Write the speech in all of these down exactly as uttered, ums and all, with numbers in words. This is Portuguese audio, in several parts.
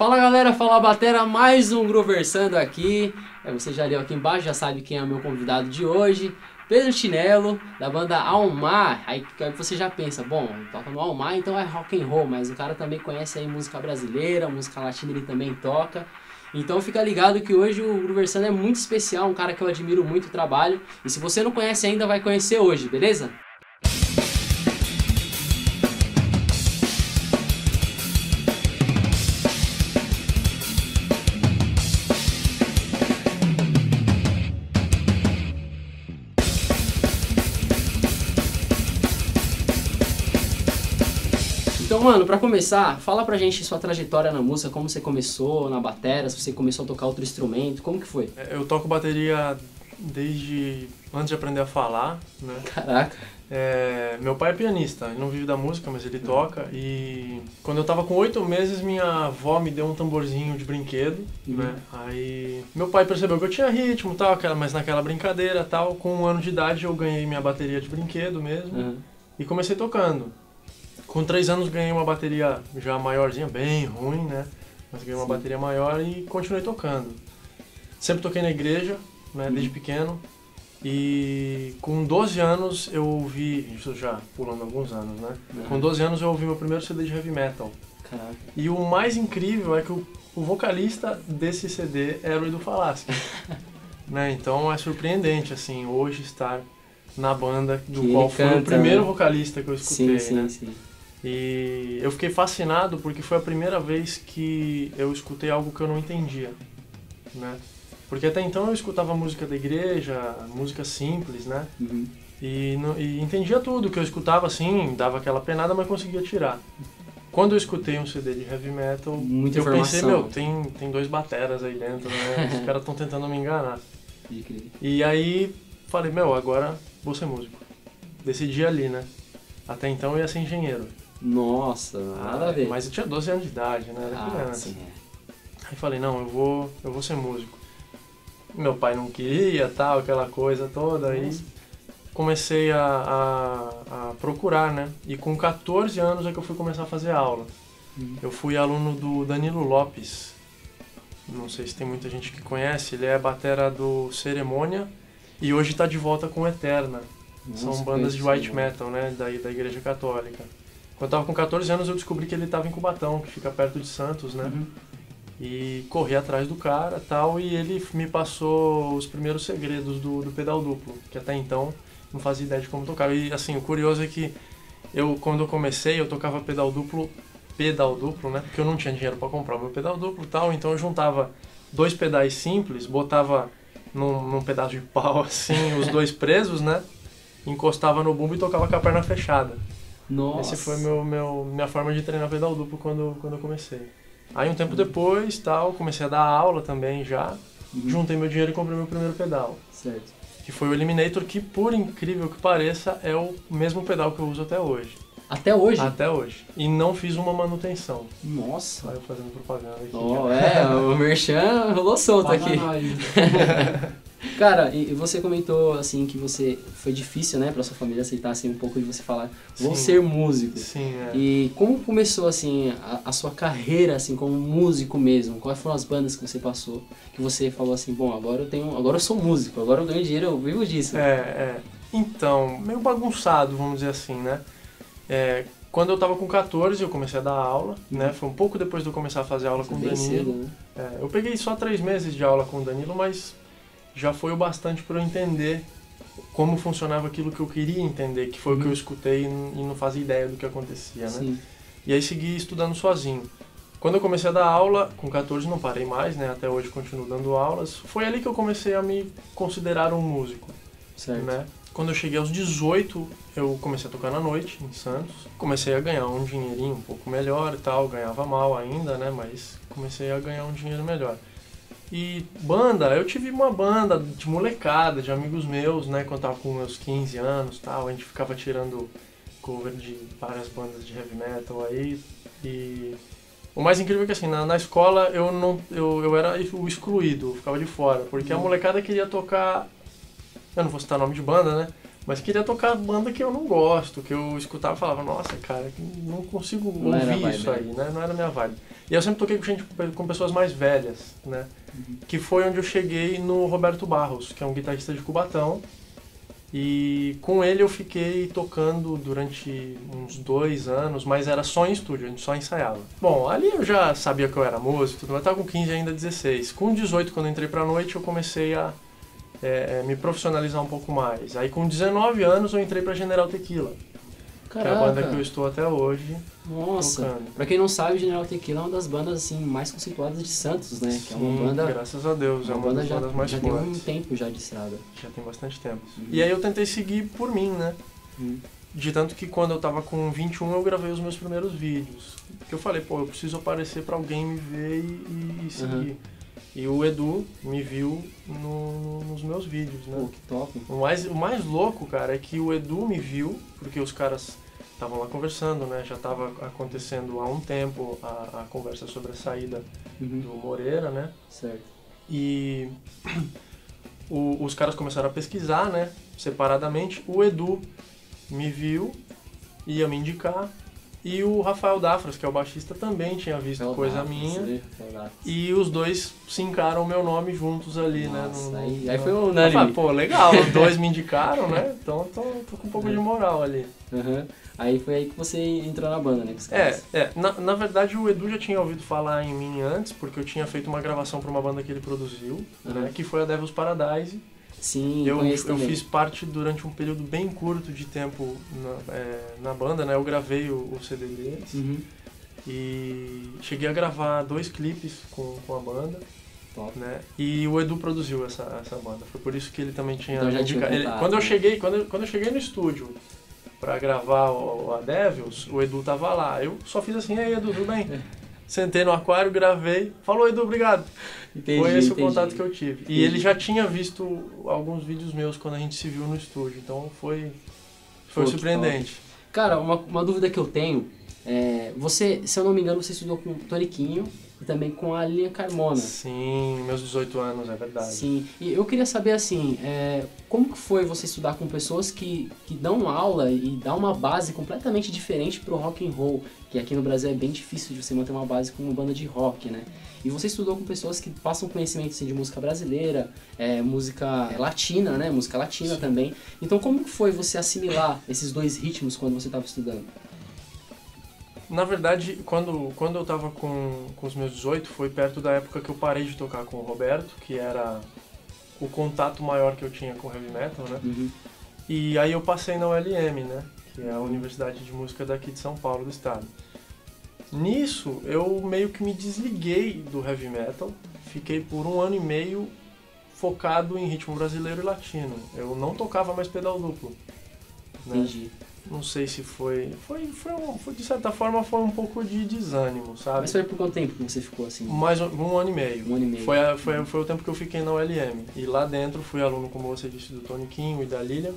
Fala galera, fala batera, mais um Grooversando aqui. É, você já leu aqui embaixo, já sabe quem é o meu convidado de hoje. Pedro Chinelo, da banda Almar. Aí você já pensa, bom, toca no Almar, então é rock and roll, mas o cara também conhece aí música brasileira, música latina ele também toca. Então fica ligado que hoje o Grooversando é muito especial, um cara que eu admiro muito o trabalho. E se você não conhece ainda, vai conhecer hoje, beleza? Então, mano, pra começar, fala pra gente sua trajetória na música, como você começou na batera, se você começou a tocar outro instrumento, como que foi? Eu toco bateria desde antes de aprender a falar, né? Caraca. É, meu pai é pianista, ele não vive da música, mas ele toca. E quando eu tava com oito meses, minha avó me deu um tamborzinho de brinquedo, uhum. né? Aí meu pai percebeu que eu tinha ritmo, tal, mas naquela brincadeira, tal. Com um ano de idade eu ganhei minha bateria de brinquedo mesmo, uhum. e comecei tocando. Com três anos ganhei uma bateria já maiorzinha, bem ruim, né? Mas ganhei uma Sim. bateria maior e continuei tocando. Sempre toquei na igreja, né? Uhum. Desde pequeno. E com doze anos eu ouvi, isso já pulando alguns anos, né? Uhum. Com doze anos eu ouvi meu primeiro C D de heavy metal. Caraca. E o mais incrível é que o, o vocalista desse C D era o Edu Falaschi. né? Então é surpreendente, assim, hoje estar na banda do que qual foi canta, o primeiro né? vocalista que eu escutei, sim, sim, né? Sim. E eu fiquei fascinado porque foi a primeira vez que eu escutei algo que eu não entendia, né? Porque até então eu escutava música da igreja, música simples, né? Uhum. E, e entendia tudo que eu escutava, assim, dava aquela penada, mas conseguia tirar. Quando eu escutei um C D de heavy metal, Muita eu informação. pensei, meu, tem, tem dois bateras aí dentro, né? Os caras estão tentando me enganar. E aí falei, meu, agora vou ser músico. Decidi ali, né? Até então eu ia ser engenheiro. Nossa, nada ah, a ver. Mas eu tinha doze anos de idade, né? Era ah, criança. Sim. Aí falei, não, eu vou, eu vou ser músico. Meu pai não queria, tal, aquela coisa toda. Nossa. Aí comecei a, a, a procurar, né? E com quatorze anos é que eu fui começar a fazer aula. Uhum. Eu fui aluno do Danilo Lopes. Não sei se tem muita gente que conhece. Ele é batera do Cerimônia e hoje está de volta com Eterna. Nossa, são bandas de white metal, né? Da, da Igreja Católica. Quando eu tava com quatorze anos eu descobri que ele tava em Cubatão, que fica perto de Santos, né? Uhum. E corri atrás do cara e tal, e ele me passou os primeiros segredos do, do pedal duplo, que até então não fazia ideia de como tocar. E assim, o curioso é que eu, quando eu comecei, eu tocava pedal duplo, pedal duplo, né? Porque eu não tinha dinheiro para comprar o meu pedal duplo e tal, então eu juntava dois pedais simples, botava num, num pedaço de pau assim, os dois presos, né? Encostava no bumbo e tocava com a perna fechada. Nossa. Esse foi meu, meu, minha forma de treinar pedal duplo quando, quando eu comecei. Aí um tempo depois, tal, comecei a dar aula também já, uhum. juntei meu dinheiro e comprei meu primeiro pedal. Certo. Que foi o Eliminator, que por incrível que pareça, é o mesmo pedal que eu uso até hoje. Até hoje? Até hoje. E não fiz uma manutenção. Nossa. Aí eu fazendo propaganda aqui. Oh, é, o merchan rolou solto Paga aqui. Cara, e você comentou assim que você foi difícil, né, para sua família aceitar assim um pouco de você falar, vou Sim. ser músico. Sim, é. E como começou assim a, a sua carreira assim como músico mesmo? Quais foram as bandas que você passou? Que você falou assim, bom, agora eu tenho, agora eu sou músico, agora eu ganho dinheiro, eu vivo disso. É, é. Então, meio bagunçado, vamos dizer assim, né? É, quando eu tava com quatorze, eu comecei a dar aula, uhum. né? Foi um pouco depois de eu começar a fazer aula você com o Danilo. Cedo, né? É, eu peguei só três meses de aula com o Danilo, mas já foi o bastante para eu entender como funcionava aquilo que eu queria entender, que foi uhum. o que eu escutei e não fazia ideia do que acontecia, né? Sim. E aí segui estudando sozinho. Quando eu comecei a dar aula, com quatorze não parei mais, né? Até hoje continuo dando aulas. Foi ali que eu comecei a me considerar um músico, certo. né? Quando eu cheguei aos dezoito, eu comecei a tocar na noite, em Santos. Comecei a ganhar um dinheirinho um pouco melhor e tal, ganhava mal ainda, né? Mas comecei a ganhar um dinheiro melhor. E banda, eu tive uma banda de molecada, de amigos meus, né, quando eu tava com meus quinze anos e tal, a gente ficava tirando cover de várias bandas de heavy metal aí, e o mais incrível é que assim, na, na escola eu, não, eu, eu era o excluído, eu ficava de fora, porque a molecada queria tocar, eu não vou citar nome de banda, né, Mas queria tocar banda que eu não gosto, que eu escutava e falava, nossa, cara, não consigo Não era ouvir vibe, isso né? aí, né? Não era a minha vibe. E eu sempre toquei com gente, com pessoas mais velhas, né? Uhum. Que foi onde eu cheguei no Roberto Barros, que é um guitarrista de Cubatão. E com ele eu fiquei tocando durante uns dois anos, mas era só em estúdio, a gente só ensaiava. Bom, ali eu já sabia que eu era músico, tudo, mas eu tava com quinze ainda dezesseis. Com dezoito, quando eu entrei pra noite, eu comecei a é, me profissionalizar um pouco mais. Aí com dezenove anos eu entrei pra General Tequila, Caraca. que é a banda que eu estou até hoje. Nossa, tocando. pra quem não sabe, General Tequila é uma das bandas assim, mais conceituadas de Santos, né? Que é uma Sim, banda, graças a Deus, é uma uma banda das já, bandas mais já tem um fortes. tempo já de estrada. Já tem bastante tempo. Uhum. E aí eu tentei seguir por mim, né? Uhum. De tanto que quando eu tava com vinte e um eu gravei os meus primeiros vídeos. Porque eu falei, pô, eu preciso aparecer pra alguém me ver e, e seguir. Uhum. E o Edu me viu no- nos meus vídeos, né? Pô, que top. O mais, o mais louco, cara, é que o Edu me viu, porque os caras estavam lá conversando, né? Já tava acontecendo há um tempo a, a conversa sobre a saída Uhum. do Moreira, né? Certo. E o- os caras começaram a pesquisar, né? Separadamente. O Edu me viu, ia me indicar. E o Rafael Dafras, que é o baixista, também tinha visto Rafael coisa Dafras, minha. né? Rafael Dafras. E os dois sincaram o meu nome juntos ali, Nossa, né? no- no- aí, aí no- foi Eu unânime. falei, pô, legal, os dois me indicaram, né? Então tô, tô com um pouco de moral ali. Uhum. Aí foi aí que você entrou na banda, né? Com os É, caras. é na, na verdade o Edu já tinha ouvido falar em mim antes, porque eu tinha feito uma gravação para uma banda que ele produziu, Uhum. né? Que foi a Devil's Paradise. Sim, Eu, conheço eu também. fiz parte durante um período bem curto de tempo na, é, na banda, né? Eu gravei o, o C D deles Uhum. e cheguei a gravar dois clipes com, com a banda, Top. né? E o Edu produziu essa, essa banda. Foi por isso que ele também tinha Então já tinha indica- ele- contato, quando eu né? cheguei, quando eu, quando eu cheguei no estúdio pra gravar o, a Devils, o Edu tava lá. Eu só fiz assim, ei Edu, tudo bem? Sentei no aquário, gravei, falou Edu, obrigado. Entendi, Foi esse entendi. o contato que eu tive. Entendi. E ele já tinha visto alguns vídeos meus quando a gente se viu no estúdio, então foi, foi Pô, que surpreendente. Cara, uma, uma dúvida que eu tenho é, você, se eu não me engano, você estudou com o Toniquinho e também com a Lilian Carmona. Sim, meus dezoito anos, é verdade. Sim, e eu queria saber assim, é, como que foi você estudar com pessoas que, que dão aula e dão uma base completamente diferente pro rock and roll, que aqui no Brasil é bem difícil de você manter uma base com uma banda de rock, né? E você estudou com pessoas que passam conhecimento assim, de música brasileira, é, música latina, né? Música latina Sim. também. Então como que foi você assimilar esses dois ritmos quando você estava estudando? Na verdade, quando, quando eu tava com, com os meus dezoito, foi perto da época que eu parei de tocar com o Roberto, que era o contato maior que eu tinha com heavy metal, né? Uhum. E aí eu passei na U L M, né? Que é a Universidade de Música daqui de São Paulo, do estado. Nisso, eu meio que me desliguei do heavy metal, fiquei por um ano e meio focado em ritmo brasileiro e latino. Eu não tocava mais pedal duplo, né? Entendi. Não sei se foi... Foi, foi, um, foi, de certa forma, foi um pouco de desânimo, sabe? Mas foi por quanto tempo que você ficou assim? Mais um, um ano e meio. Um ano e meio. Foi, a- foi, foi o tempo que eu fiquei na U L M. E lá dentro fui aluno, como você disse, do Toniquinho e da Lilian.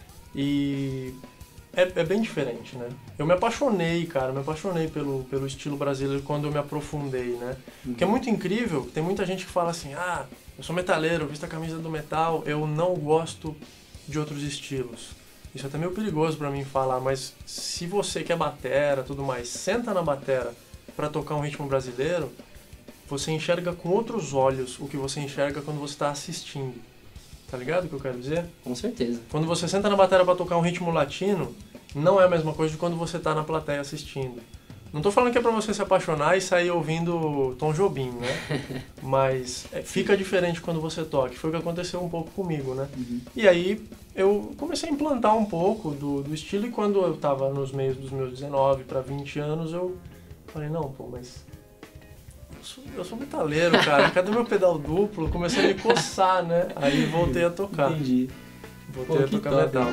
E é, é bem diferente, né? Eu me apaixonei, cara, me apaixonei pelo, pelo estilo brasileiro quando eu me aprofundei, né? Uhum. Que é muito incrível, tem muita gente que fala assim, ah, eu sou metaleiro, eu visto a camisa do metal, eu não gosto de outros estilos. Isso é até meio perigoso pra mim falar, mas se você quer batera, tudo mais, senta na batera pra tocar um ritmo brasileiro, você enxerga com outros olhos o que você enxerga quando você tá assistindo. Tá ligado o que eu quero dizer? Com certeza. Quando você senta na bateria pra tocar um ritmo latino, não é a mesma coisa de quando você tá na plateia assistindo. Não tô falando que é pra você se apaixonar e sair ouvindo Tom Jobim, né? Mas é, fica diferente quando você toca. Foi o que aconteceu um pouco comigo, né? Uhum. E aí eu comecei a implantar um pouco do, do estilo e quando eu tava nos meios dos meus dezenove para vinte anos, eu falei, não, pô, mas eu sou, eu sou metaleiro, cara, cadê meu pedal duplo? Comecei a me coçar, né? Aí voltei a tocar. Entendi. Voltei Pô, a que tocar top, metal. hein?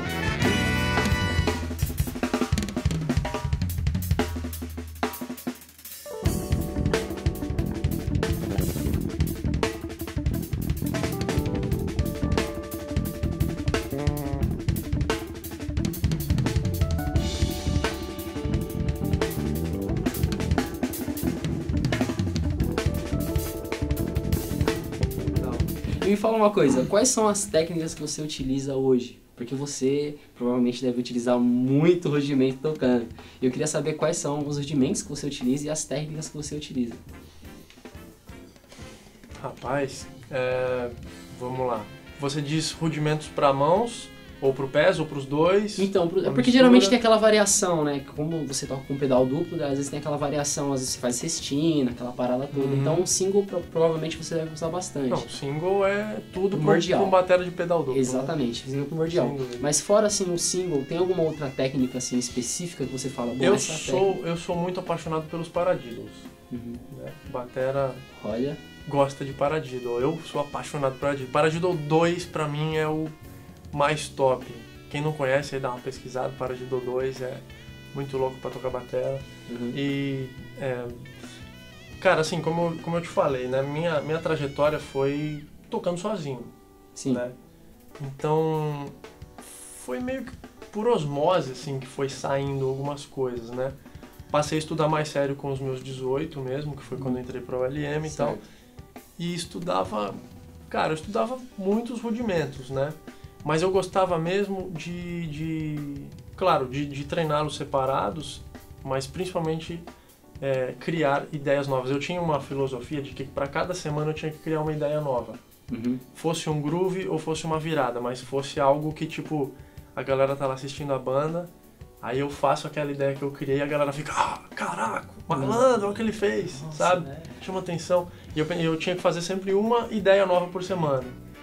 E me fala uma coisa, quais são as técnicas que você utiliza hoje Porque você provavelmente deve utilizar muito rudimento tocando. Eu queria saber quais são os rudimentos que você utiliza e as técnicas que você utiliza. Rapaz, é, vamos lá. Você diz rudimentos para mãos, ou para o pés, ou para os dois? Então, é porque mistura. geralmente tem aquela variação, né? Como você toca com pedal duplo, às vezes tem aquela variação, às vezes você faz cestina, aquela parada toda. Uhum. Então, um single pro- provavelmente você deve usar bastante. Não, single é tudo Primordial. para um batera de pedal duplo. Exatamente, single primordial. Sem dúvida. Mas fora assim o single, tem alguma outra técnica assim específica que você fala? Bom, Eu essa sou, eu sou muito apaixonado pelos paradiddles. Uhum. Né? Batera Olha, gosta de paradiddle. Eu sou apaixonado por paradiddle. Paradiddle dois pra mim é o mais top. Quem não conhece aí dá uma pesquisada. Paradiddle dois é muito louco pra tocar batera. uhum. E é, cara, assim, como, eu- como eu te falei, né? Minha, minha trajetória foi tocando sozinho. Sim. Né? Então foi meio que por osmose assim que foi saindo algumas coisas, né? Passei a estudar mais sério com os meus dezoito mesmo, que foi quando eu entrei para o L M e tal. Certo. E estudava, cara, eu estudava muitos rudimentos, né? Mas eu gostava mesmo de, de claro, de, de treiná-los separados, mas principalmente é, criar ideias novas. Eu tinha uma filosofia de que para cada semana eu tinha que criar uma ideia nova. Uhum. Fosse um groove ou fosse uma virada, mas fosse algo que, tipo, a galera tá lá assistindo a banda, aí eu faço aquela ideia que eu criei e a galera fica, ah, caraca, malandro, olha o que ele fez, Nossa, sabe? é. Chama atenção. E eu, eu tinha que fazer sempre uma ideia nova por semana.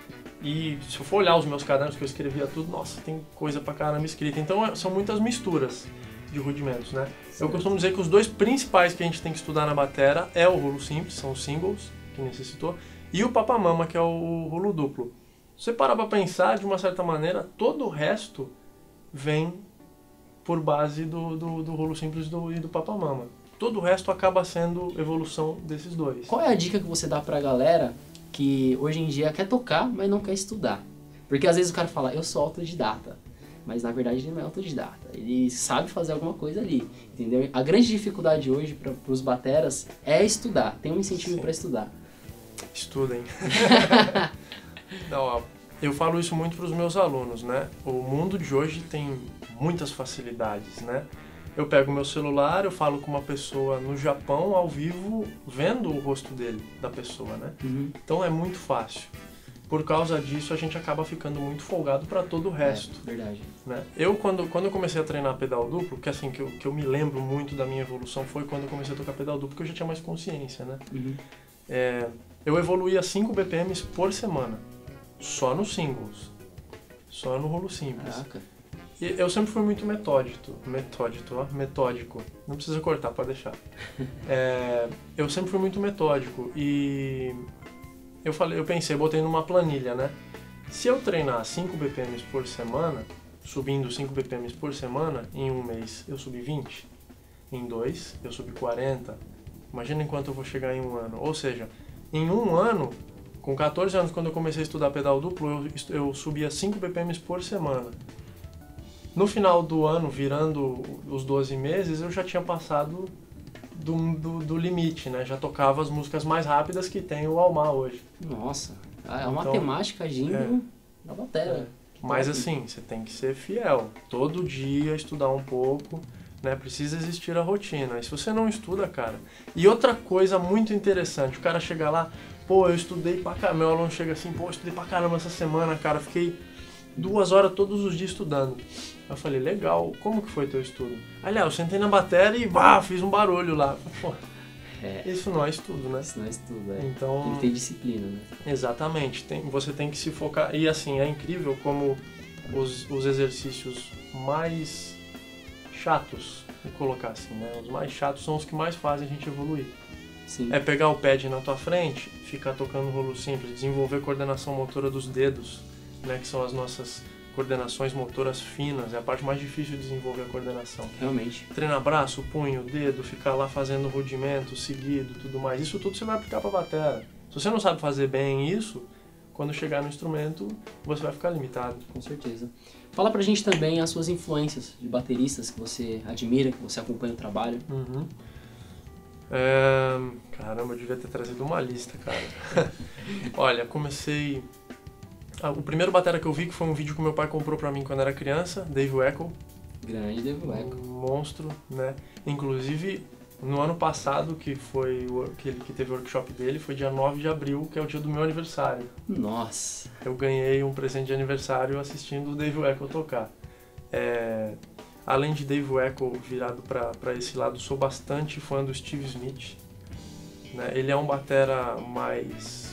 E se eu for olhar os meus cadernos que eu escrevia tudo, nossa, tem coisa pra caramba escrita. Então é- são muitas misturas de rudimentos, né? Eu costumo dizer que os dois principais que a gente tem que estudar na batera é o rulo simples, são os singles, que necessitou, e o papamama, que é o rulo duplo. Se você parar pra pensar, de uma certa maneira, todo o resto vem por base do, do, do rulo simples do, e do papamama. Todo o resto acaba sendo evolução desses dois. Qual é a dica que você dá pra galera que hoje em dia quer tocar, mas não quer estudar? Porque às vezes o cara fala, eu sou autodidata. Mas na verdade ele não é autodidata. Ele sabe fazer alguma coisa ali, entendeu? A grande dificuldade hoje para os bateras é estudar. Tem um incentivo Sim. para estudar. Estudem. Não, ó, eu falo isso muito para os meus alunos, né? O mundo de hoje tem muitas facilidades, né? Eu pego o meu celular, eu falo com uma pessoa no Japão, ao vivo, vendo o rosto dele, da pessoa, né? Uhum. Então é muito fácil. Por causa disso, a gente acaba ficando muito folgado para todo o resto. É, verdade. Né? Eu, quando, quando eu comecei a treinar pedal duplo, que assim, que eu, que eu me lembro muito da minha evolução foi quando eu comecei a tocar pedal duplo, porque eu já tinha mais consciência, né? Uhum. É, eu evoluía cinco B P Ms por semana, só nos singles, só no rolo simples. Caraca. E eu sempre fui muito metódico, metódico, ó, metódico, não precisa cortar, pode deixar. É, eu sempre fui muito metódico e eu falei, eu pensei, botei numa planilha, né? Se eu treinar cinco B P Ms por semana, subindo cinco B P Ms por semana, em um mês eu subi vinte, em dois eu subi quarenta, imagina em quanto eu vou chegar em um ano. Ou seja, em um ano, com quatorze anos, quando eu comecei a estudar pedal duplo, eu, eu subia cinco B P Ms por semana. No final do ano, virando os doze meses, eu já tinha passado do, do, do limite, né? Já tocava as músicas mais rápidas que tem o Almar hoje. Nossa, é uma Então, temática agindo é. na batera. Mas Top. assim, você tem que ser fiel. Todo dia estudar um pouco, né? Precisa existir a rotina. E se você não estuda, cara... E outra coisa muito interessante, o cara chega lá, pô, eu estudei pra caramba. Meu aluno chega assim, pô, eu estudei pra caramba essa semana, cara. Fiquei duas horas todos os dias estudando. Eu falei, legal, como que foi teu estudo? Aliás, eu sentei na bateria e bah, fiz um barulho lá. Pô, É, isso não é estudo, né? isso não é estudo, é. Então, Ele tem disciplina, né? exatamente, tem, você tem que se focar. E assim, é incrível como os, os exercícios mais chatos, vou colocar assim, né? Os mais chatos são os que mais fazem a gente evoluir. Sim. É pegar o pad na tua frente, ficar tocando rolo simples, desenvolver coordenação motora dos dedos, né? Que são as nossas coordenações motoras finas, é a parte mais difícil de desenvolver a coordenação. Realmente. Treinar braço, punho, dedo, ficar lá fazendo rudimento, seguido, tudo mais. Isso tudo você vai aplicar para a batera. Se você não sabe fazer bem isso, quando chegar no instrumento, você vai ficar limitado. Com certeza. Fala pra gente também as suas influências de bateristas que você admira, que você acompanha o trabalho. Uhum. É... Caramba, eu devia ter trazido uma lista, cara. Olha, comecei Ah, o primeiro batera que eu vi, que foi um vídeo que meu pai comprou pra mim quando era criança, Dave Weckl. Grande Dave Weckl. Um monstro, né? Inclusive, no ano passado, que foi o, que, ele, que teve o workshop dele, foi dia nove de abril, que é o dia do meu aniversário. Nossa! Eu ganhei um presente de aniversário assistindo o Dave Weckl tocar. É, além de Dave Weckl virado para esse lado, sou bastante fã do Steve Smith. Né? Ele é um batera mais...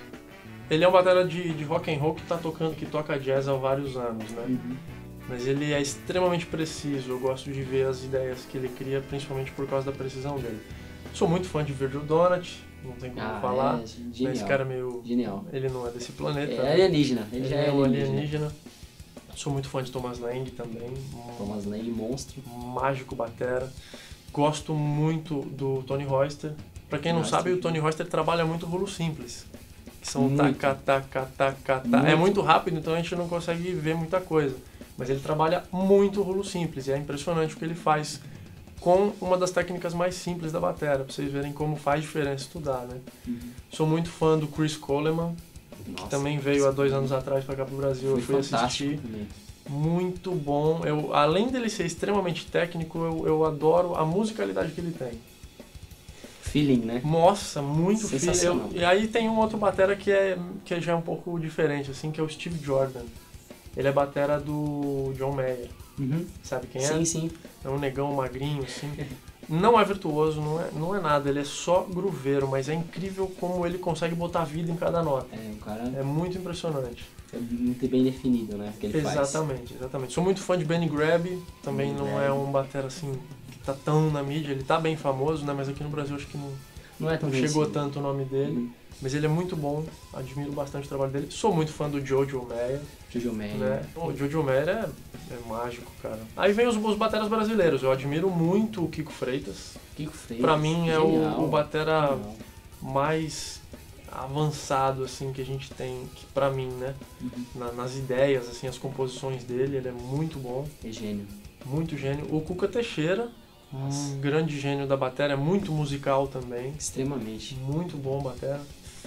Ele é um batera de, de rock and roll que, tá tocando, que toca jazz há vários anos, né? Uhum. Mas ele é extremamente preciso, eu gosto de ver as ideias que ele cria, principalmente por causa da precisão dele. Sou muito fã de Virgil Donat, não tem como Ah, falar. É, genial. Esse cara é meio... Genial. Ele não é desse planeta. É né? alienígena. Ele, Ele já é é um alienígena. alienígena. Sou muito fã de Thomas Lang também. Um Thomas Lang, monstro. mágico batera. Gosto muito do Tony Royster. Pra quem não Nossa, sabe, o que- Tony Royster trabalha muito rolo simples. Que são Muito. taca, taca, taca, taca. É Muito. muito rápido, então a gente não consegue ver muita coisa. Mas ele trabalha muito rolo simples e é impressionante o que ele faz com uma das técnicas mais simples da batera, pra vocês verem como faz diferença estudar, né? Uhum. Sou muito fã do Chris Coleman, Nossa, que também veio há dois anos atrás pra cá pro Brasil, Foi eu fui fantástico assistir. também. Muito bom. Eu, além dele ser extremamente técnico, eu, eu adoro a musicalidade que ele tem. Feeling, né? Nossa, muito feeling. Sensacional. Eu- E aí tem um outro batera que, é, que já é um pouco diferente, assim, que é o Steve Jordan. Ele é batera do John Mayer. Uhum. Sabe quem é? Sim, sim. É um negão magrinho, assim. Não é virtuoso, não é, não é nada, ele é só grooveiro, mas é incrível como ele consegue botar vida em cada nota. É, o cara É muito impressionante. é muito bem definido, né? O que ele faz. Exatamente, exatamente. Sou muito fã de Benny Grab, também Benny não Grab. é um batera assim que tá tão na mídia, ele tá bem famoso, né? Mas aqui no Brasil acho que não, Não é tão não chegou conhecido. tanto o nome dele. Uhum. Mas ele é muito bom, admiro bastante o trabalho dele. Sou muito fã do Jojo Mayer, Jojo Mayer. né? O Jojo Mayer é, é mágico, cara. Aí vem os, os bateras brasileiros, eu admiro muito o Kiko Freitas. Kiko Freitas. Pra mim é Genial. o, o batera Genial. mais avançado assim que a gente tem, que pra mim, né? Uhum. Na- nas ideias, assim, as composições dele, ele é muito bom, É gênio. muito gênio. O Cuca Teixeira, Nossa. um grande gênio da bateria, é muito musical também, Extremamente. muito bom batera.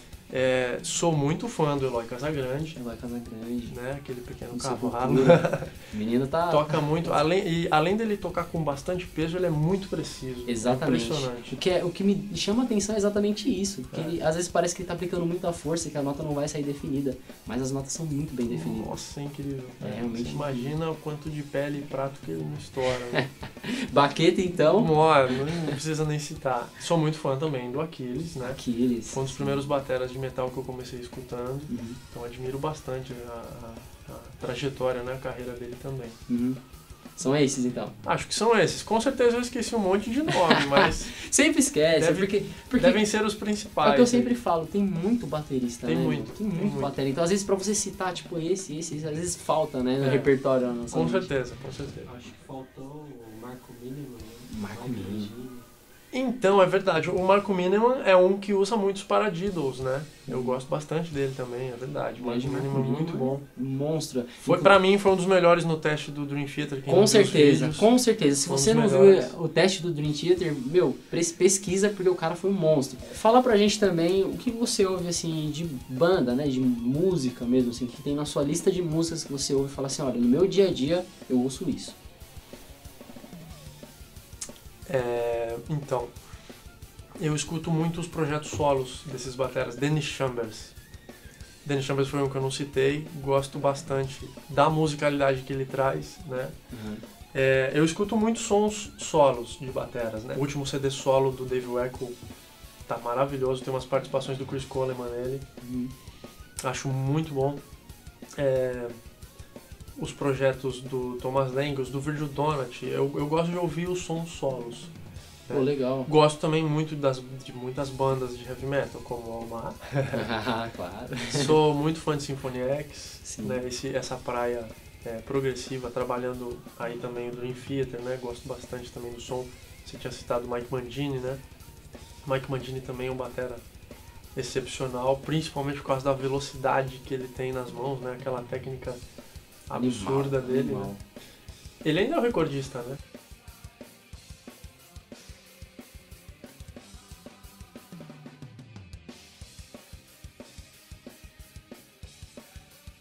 É, sou muito fã do Eloy Casagrande, Eloy Casagrande. né? Aquele pequeno No cavalo. Sepultura. O menino tá... Toca muito, além, e além dele tocar com bastante peso, ele é muito preciso. Exatamente. É impressionante. O que, é, o que me chama a atenção é exatamente isso. Porque É. ele, às vezes parece que ele tá aplicando muita força e que a nota não vai sair definida. Mas as notas são muito bem definidas. Nossa, é incrível. É, né? realmente Você imagina o quanto de pele e prato que ele não estoura, né? Baqueta, então. Mano, não precisa nem citar. Sou muito fã também do Aquiles, né? Aquiles. Foi um dos primeiros bateras de metal que eu comecei escutando. Uhum. Então admiro bastante a, a- a trajetória, né? A carreira dele também. Uhum. São esses, então. Acho que são esses. Com certeza eu esqueci um monte de nome, mas Sempre esquece, Deve- porque, porque devem ser os é principais. o que eu aí. sempre falo, tem muito baterista, Tem né? muito, Tem tem muito, muito. baterista. Então, às vezes, pra você citar, tipo, esse, esse, esse, às vezes falta, né? No É. repertório. Na nossa Com mente. certeza, com certeza. Acho que faltou o Marco Mínimo, né? Marco Mike Mínimo. Mangini. Então, é verdade. O Marco Miniman é um que usa muitos paradiddles, né? Eu Uhum. gosto bastante dele também, é verdade. O Marco Grande Miniman é muito bom. Monstro. Foi, pra mim, foi um dos melhores no teste do Dream Theater. quem Com não viu os certeza, vídeos. com certeza. Se Foi um você dos não melhores. viu o teste do Dream Theater, meu, pres- pesquisa porque o cara foi um monstro. Fala pra gente também o que você ouve, assim, de banda, né, de música mesmo, assim, que tem na sua lista de músicas que você ouve e fala assim, olha, no meu dia a dia eu ouço isso. É, então, eu escuto muito os projetos solos desses bateras. Dennis Chambers. Dennis Chambers foi um que eu não citei. Gosto bastante da musicalidade que ele traz, né? É, eu escuto muitos sons solos de bateras, né? O último C D solo do Dave Weckl tá maravilhoso. Tem umas participações do Chris Coleman nele. Uhum. Acho muito bom. É, os projetos do Thomas Lang, os do Virgil Donat, eu, eu gosto de ouvir os sons solos. Pô, legal. Gosto também muito das, de muitas bandas de heavy metal, como o Almar. Claro. Sou muito fã de Symphony X, Sim. né? Esse, essa praia é, progressiva, trabalhando aí também o Dream Theater, né? Gosto bastante também do som. Você tinha citado o Mike Mangini, né? Mike Mangini também é um batera excepcional, principalmente por causa da velocidade que ele tem nas mãos, né? Aquela técnica absurda Animal, dele, animal. né? Ele ainda é o recordista, né?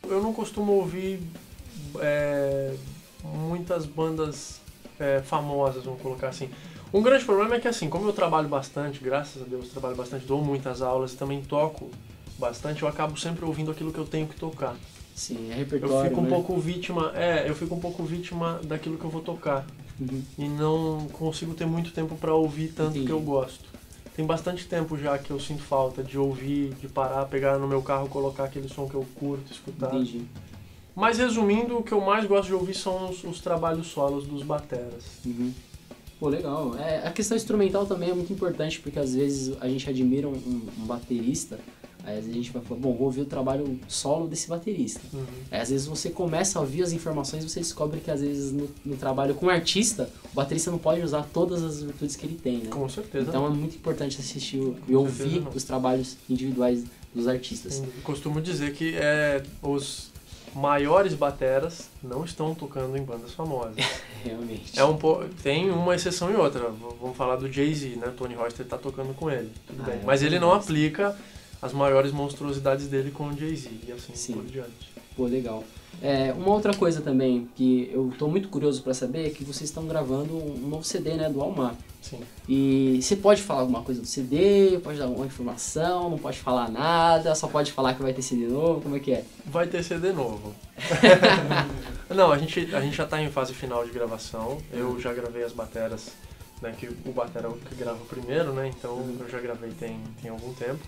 eu não costumo ouvir é, muitas bandas é, famosas, vamos colocar assim. Um grande problema é que assim, como eu trabalho bastante, graças a Deus eu trabalho bastante, dou muitas aulas e também toco bastante, eu acabo sempre ouvindo aquilo que eu tenho que tocar. Sim, é repertório, Eu fico um né? pouco vítima, é, eu fico um pouco vítima daquilo que eu vou tocar. Uhum. E não consigo ter muito tempo para ouvir tanto Entendi. que eu gosto. Tem bastante tempo já que eu sinto falta de ouvir, de parar, pegar no meu carro, colocar aquele som que eu curto, escutar. Entendi. Mas resumindo, o que eu mais gosto de ouvir são os, os trabalhos solos dos bateras. Uhum. Pô, legal. É, a questão instrumental também é muito importante, porque às vezes a gente admira um, um, um baterista, aí às vezes a gente vai falar, bom, vou ouvir o trabalho solo desse baterista. Uhum. Aí, às vezes você começa a ouvir as informações e você descobre que às vezes no, no trabalho com um artista, o baterista não pode usar todas as virtudes que ele tem, né? Com certeza. Então é muito importante assistir o- e ouvir não. os trabalhos individuais dos artistas. Eu costumo dizer que é, os maiores bateras não estão tocando em bandas famosas. Realmente. É um po... Tem uma exceção e outra. V- Vamos falar do Jay-Z, né? Tony Royster tá tocando com ele. Tudo Ah, bem. é, Mas o ele Tony não Royster. aplica as maiores monstruosidades dele com o Jay-Z e assim Sim. por diante. Pô, legal. É, uma outra coisa também que eu tô muito curioso pra saber é que vocês estão gravando um novo C D, né, do Almar. Sim. E você pode falar alguma coisa do C D, pode dar alguma informação, não pode falar nada, só pode falar que vai ter C D novo, como é que é? Vai ter C D novo. Não, a gente, a gente já tá em fase final de gravação. Eu já gravei as bateras, né? Que o batera é o que grava primeiro, né? Então Uhum. eu já gravei tem, tem algum tempo.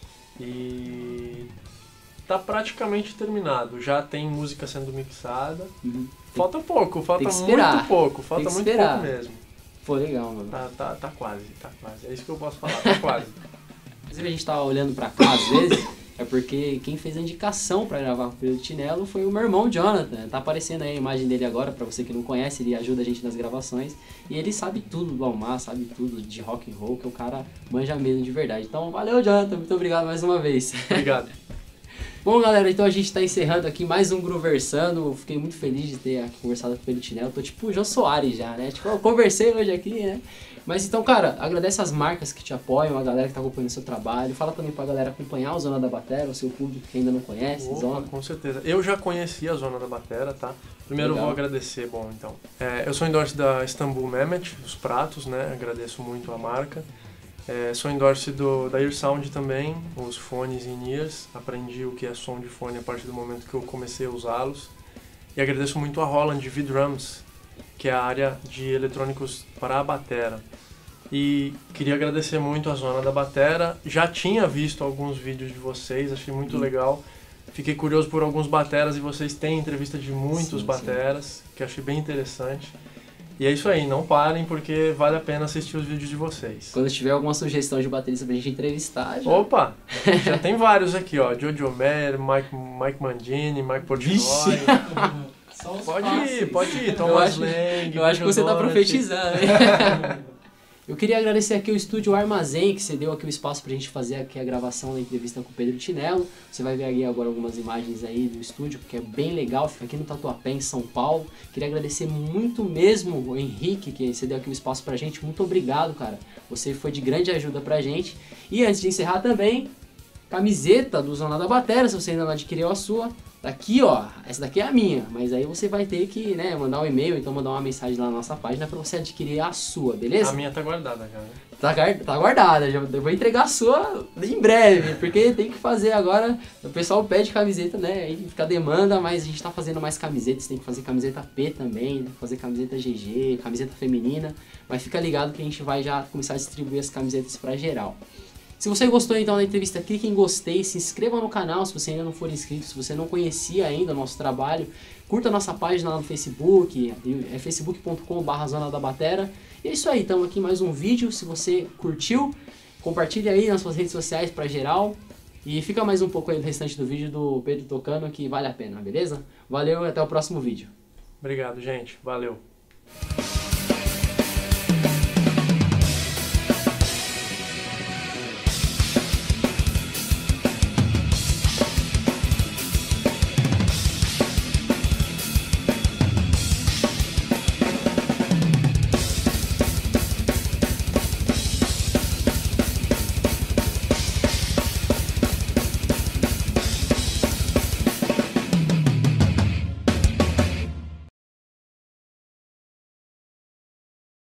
E tá praticamente terminado. Já tem música sendo mixada. Uhum. Falta pouco, falta que esperar. muito pouco, falta Tem que muito esperar. pouco mesmo. Pô, legal, mano. Tá, tá, tá quase, tá quase. É isso que eu posso falar, tá quase. Inclusive a gente tava olhando pra cá às vezes, é porque quem fez a indicação pra gravar com o Pedro Tinello foi o meu irmão Jonathan. Tá aparecendo aí a imagem dele agora, pra você que não conhece, ele ajuda a gente nas gravações. E ele sabe tudo do Almar, sabe tudo de rock and roll, que o cara manja mesmo de verdade. Então valeu, Jonathan, muito obrigado mais uma vez. Obrigado. Bom, galera, então a gente tá encerrando aqui mais um Grooversando. Eu fiquei muito feliz de ter aqui conversado com o Pedro Tinello. Tô tipo o Jô Soares já, né? Tipo, eu conversei hoje aqui, né? Mas então, cara, agradece as marcas que te apoiam, a galera que tá acompanhando o seu trabalho. Fala também pra galera acompanhar o Zona da Batera, o seu público que ainda não conhece, Opa, Zona. com certeza. Eu já conheci a Zona da Batera, tá? Primeiro eu Legal. vou agradecer, bom, então. É, eu sou endorse da Istanbul Mehmet, os pratos, né? Agradeço muito a marca. É, sou endorse do, da Earsound também, os fones in-ears. Aprendi o que é som de fone a partir do momento que eu comecei a usá-los. E agradeço muito a Roland V-Drums, que é a área de eletrônicos para a batera. E queria agradecer muito a Zona da Batera. Já tinha visto alguns vídeos de vocês, achei muito Hum. legal. Fiquei curioso por alguns bateras e vocês têm entrevista de muitos Sim, bateras, que achei bem interessante. E é isso aí, não parem porque vale a pena assistir os vídeos de vocês. Quando tiver alguma sugestão de baterista pra gente entrevistar, já... Opa! Já tem vários aqui, ó. Jojo Mer, Mike, Mike Mandini, Mike Portnoy. Só os Pode fáceis. ir, pode ir. Eu Thomas acho- Lang, Eu acho que você tá Donut. profetizando, hein? Eu queria agradecer aqui o Estúdio Armazém, que cedeu aqui o espaço pra gente fazer aqui a gravação da entrevista com o Pedro Tinello. Você vai ver aí agora algumas imagens aí do estúdio, que é bem legal, fica aqui no Tatuapé, em São Paulo. Queria agradecer muito mesmo o Henrique, que cedeu aqui o espaço pra gente. Muito obrigado, cara. Você foi de grande ajuda pra gente. E antes de encerrar também, camiseta do Zona da Batera, se você ainda não adquiriu a sua. Daqui, ó, essa daqui é a minha, mas aí você vai ter que, né, mandar um e-mail, então mandar uma mensagem lá na nossa página pra você adquirir a sua, beleza? A minha tá guardada já, né? Tá, gar- tá guardada, já, eu vou entregar a sua em breve, porque tem que fazer agora, o pessoal pede camiseta, né, aí fica a demanda, mas a gente tá fazendo mais camisetas, tem que fazer camiseta P também, tem que fazer camiseta G G, camiseta feminina, mas fica ligado que a gente vai já começar a distribuir as camisetas pra geral. Se você gostou então da entrevista, clique em gostei, se inscreva no canal se você ainda não for inscrito, se você não conhecia ainda o nosso trabalho, curta a nossa página lá no Facebook, é facebook ponto com barra Zona da Batera. E é isso aí, estamos aqui em mais um vídeo, se você curtiu, compartilhe aí nas suas redes sociais pra geral. E fica mais um pouco aí do restante do vídeo do Pedro tocando, que vale a pena, beleza? Valeu e até o próximo vídeo. Obrigado, gente. Valeu.